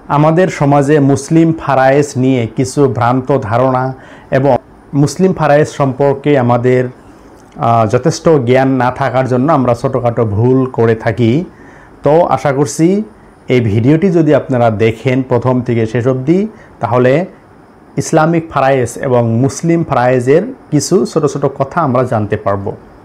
আমাদের সমাজে মুসলিম ফারায়েজ নিয়ে কিছু ভ্রান্ত ধারণা এবং মুসলিম ফারায়েজ সম্পর্কে আমাদের যথেষ্ট জ্ঞান না থাকার জন্য আমরা ছোটোখাটো ভুল করে থাকি। তো আশা করছি এই ভিডিওটি যদি আপনারা দেখেন প্রথম থেকে শেষ অবধি, তাহলে ইসলামিক ফারায়েজ এবং মুসলিম ফারায়েজের কিছু ছোট ছোট কথা আমরা জানতে পারব।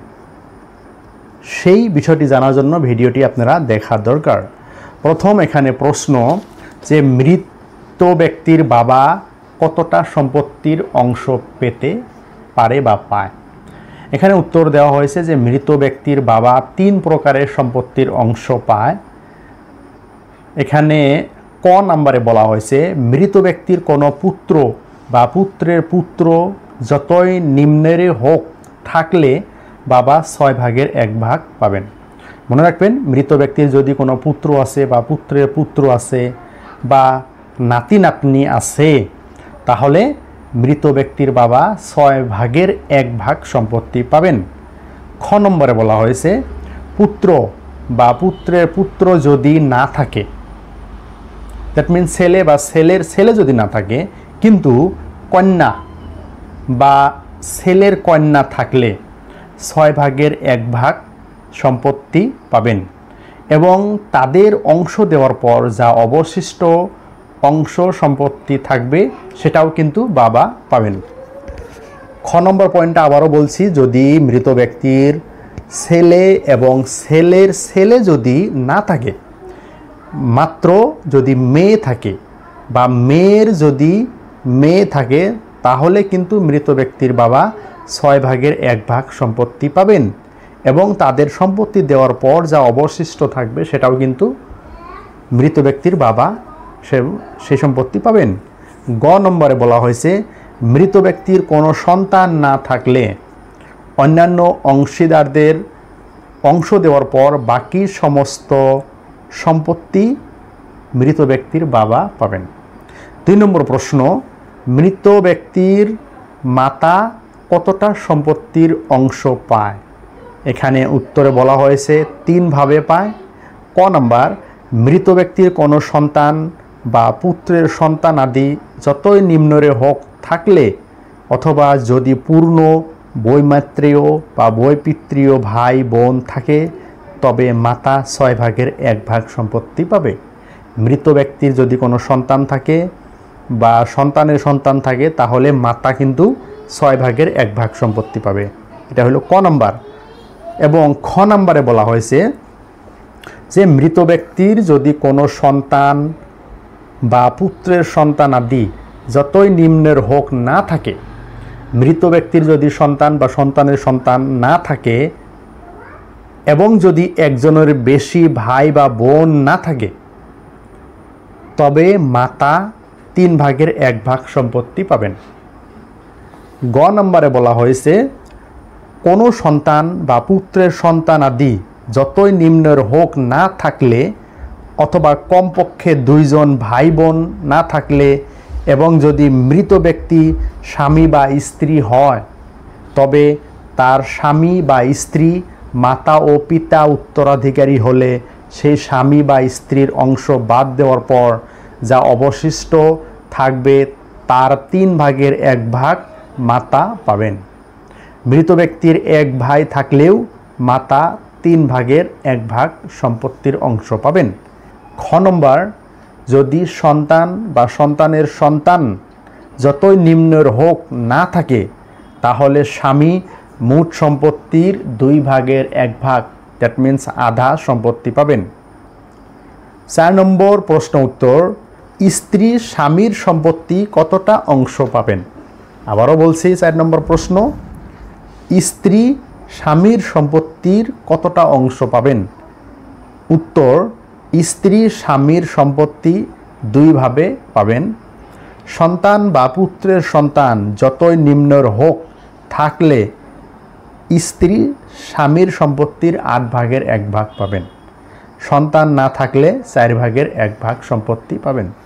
সেই বিষয়টি জানার জন্য ভিডিওটি আপনারা দেখা দরকার। প্রথম এখানে প্রশ্ন যে মৃত ব্যক্তির বাবা কতটা সম্পত্তির অংশ পেতে পারে বা পায়। এখানে উত্তর দেওয়া হয়েছে যে মৃত ব্যক্তির বাবা 3 প্রকারের সম্পত্তির অংশ পায়। এখানে ক নাম্বারে বলা হয়েছে মৃত ব্যক্তির কোনো পুত্র বা পুত্রের পুত্র যতই নিম্নের হোক থাকলে বাবা 6/1 পাবেন। মনে রাখবেন, মৃত ব্যক্তির যদি কোনো পুত্র আছে বা পুত্রের পুত্র আছে বা নাতি নাতনি আছে, তাহলে মৃত ব্যক্তির বাবা 6/1 সম্পত্তি পাবেন। খ নম্বরে বলা হয়েছে পুত্র বা পুত্রের পুত্র যদি না থাকে, দ্যাট মিনস ছেলে বা ছেলের ছেলে যদি না থাকে, কিন্তু কন্যা বা ছেলের কন্যা থাকলে 6/1 সম্পত্তি পাবেন এবং তাদের অংশ দেওয়ার পর যা অবশিষ্ট অংশ সম্পত্তি থাকবে সেটাও কিন্তু বাবা পাবেন। খ নম্বর পয়েন্টটা আবারও বলছি, যদি মৃত ব্যক্তির ছেলে এবং ছেলের ছেলে যদি না থাকে, মাত্র যদি মেয়ে থাকে বা মেয়ের যদি মেয়ে থাকে, তাহলে কিন্তু মৃত ব্যক্তির বাবা 6/1 সম্পত্তি পাবেন এবং তাদের সম্পত্তি দেওয়ার পর যা অবশিষ্ট থাকবে সেটাও কিন্তু মৃত ব্যক্তির বাবা সেই সম্পত্তি পাবেন। গ নম্বরে বলা হয়েছে মৃত ব্যক্তির কোনো সন্তান না থাকলে অন্যান্য অংশীদারদের অংশ দেওয়ার পর বাকি সমস্ত সম্পত্তি মৃত ব্যক্তির বাবা পাবেন। 2 নম্বর প্রশ্ন, মৃত ব্যক্তির মাতা কতটা সম্পত্তির অংশ পায়। এখানে উত্তরে বলা হয়েছে 3 ভাবে পায়। ক নাম্বার, মৃত ব্যক্তির কোনো সন্তান বা পুত্রের সন্তান আদি যতই নিম্নরে হোক থাকলে, অথবা যদি পূর্ণ বৈমাত্রেয় বা বৈপিত্রীয় ভাই বোন থাকে, তবে মাতা 6/1 সম্পত্তি পাবে। মৃত ব্যক্তির যদি কোনো সন্তান থাকে বা সন্তানের সন্তান থাকে, তাহলে মাতা কিন্তু 6/1 সম্পত্তি পাবে। এটা হলো ক নাম্বার। এবং খ নাম্বারে বলা হয়েছে যে মৃত ব্যক্তির যদি কোনো সন্তান বা পুত্রের সন্তান আদি যতই নিম্নের হোক না থাকে, মৃত ব্যক্তির যদি সন্তান বা সন্তানের সন্তান না থাকে এবং যদি একজনের বেশি ভাই বা বোন না থাকে, তবে মাতা 3/1 সম্পত্তি পাবেন। গ নম্বরে বলা হয়েছে কোনো সন্তান বা পুত্রের সন্তান আদি যতই নিম্নের হোক না থাকলে, অথবা কমপক্ষে 2 জন ভাই বোন না থাকলে এবং যদি মৃত ব্যক্তি স্বামী বা স্ত্রী হয়, তবে তার স্বামী বা স্ত্রী মাতা ও পিতা উত্তরাধিকারী হলে সেই স্বামী বা স্ত্রীর অংশ বাদ দেওয়ার পর যা অবশিষ্ট থাকবে তার 3/1 মাতা পাবেন। মৃত ব্যক্তির 1 ভাই থাকলেও মাতা 3/1 সম্পত্তির অংশ পাবেন। খ নম্বর, যদি সন্তান বা সন্তানের সন্তান যতই নিম্নের হোক না থাকে, তাহলে স্বামী মোট সম্পত্তির 2/1, দ্যাট মিন্স আধা সম্পত্তি পাবেন। 4 নম্বর প্রশ্ন উত্তর, স্ত্রী স্বামীর সম্পত্তি কতটা অংশ পাবেন। আবারও বলছি, 4 নম্বর প্রশ্ন, স্ত্রী স্বামীর সম্পত্তির কতটা অংশ পাবেন। উত্তর, স্ত্রী স্বামীর সম্পত্তি 2 ভাবে পাবেন। সন্তান বা পুত্রের সন্তান যতই নিম্নের হোক থাকলে স্ত্রী স্বামীর সম্পত্তির 8/1 পাবেন। সন্তান না থাকলে 4/1 সম্পত্তি পাবেন।